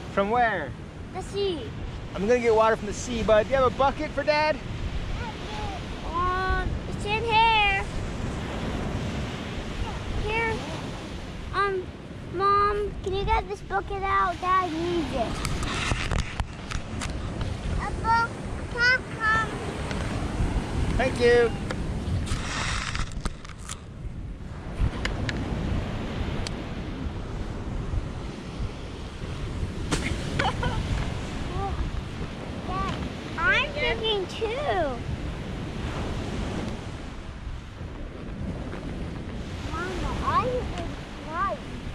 From where? The sea. I'm gonna get water from the sea, bud. Do you have a bucket for Dad? It's in here. Here. Mom, can you get this bucket out? Dad needs it. Thank you. Dad, I'm drinking too. Mama, I think nice.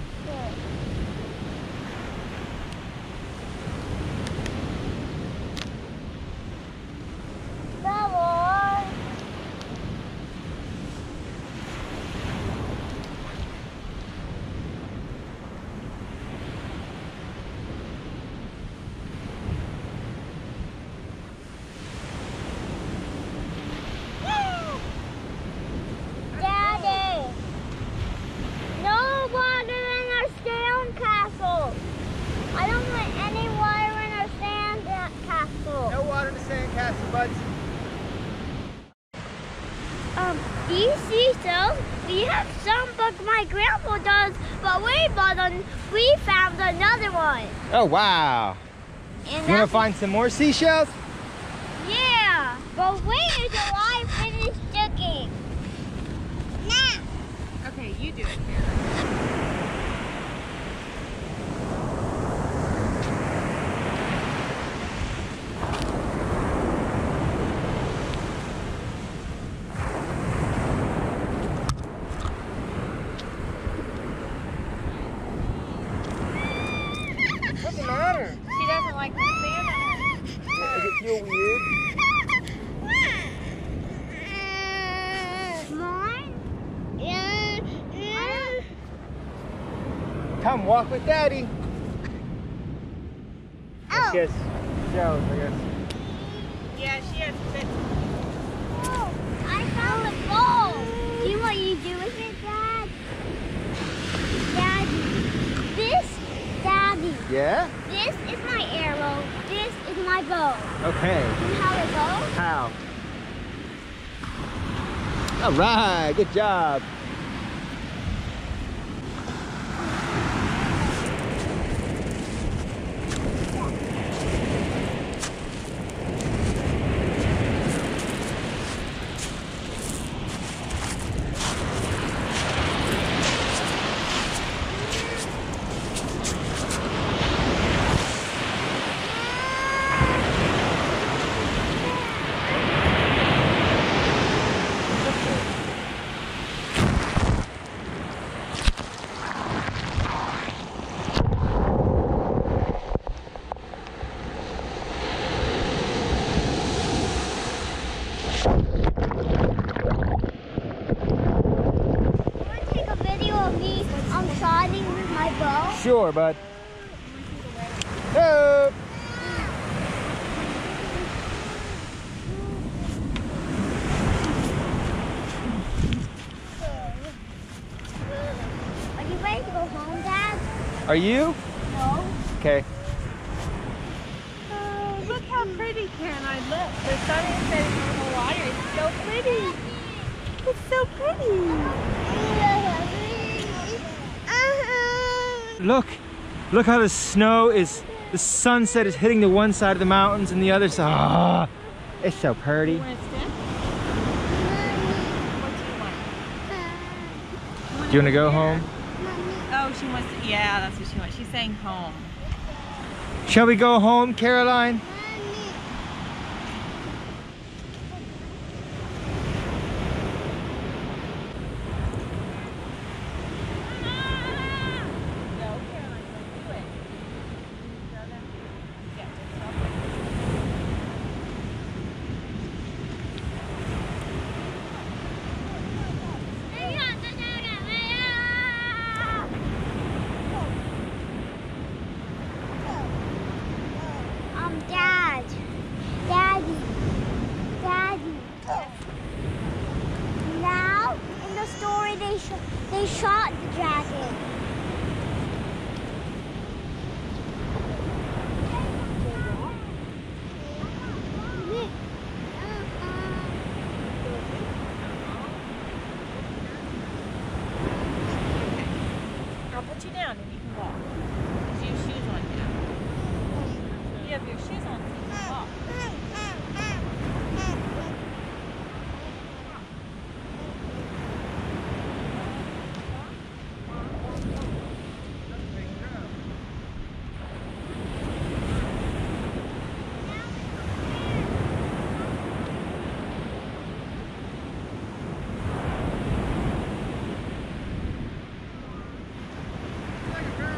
Do you see those? We have some, but my grandpa does. But we found another one. Oh wow! And you want to find some more seashells? Yeah, but wait until I finish digging. Now. Okay, you do it, Karen. What's the matter? She doesn't like the sand on her. Does it feel weird? Mine? Yeah. Come walk with Daddy. Oh. Kiss. Shells, I guess. Yeah, she has bits. Oh, I found a ball. See what you do with it, Dad? Daddy. Daddy. Yeah? This is my arrow. This is my bow. Okay. You know how it goes? How? All right, good job. With my bow? Sure, bud. Hello. Are you ready to go home, Dad? Are you? No. Okay. Oh, look how pretty, Karen. I look. The sun is setting on the water. It's so pretty. It's so pretty. Look how the snow is, the sunset is hitting the one side of the mountains and the other side. Ah, it's so pretty. You want to stand? What do you want? Do you want to go home? Oh, she wants to, yeah, that's what she wants. She's saying home. Shall we go home, Caroline? Dad. I'll put you down and you can walk. Because you have shoes on now. You have your shoes on so you can walk. Like a girl.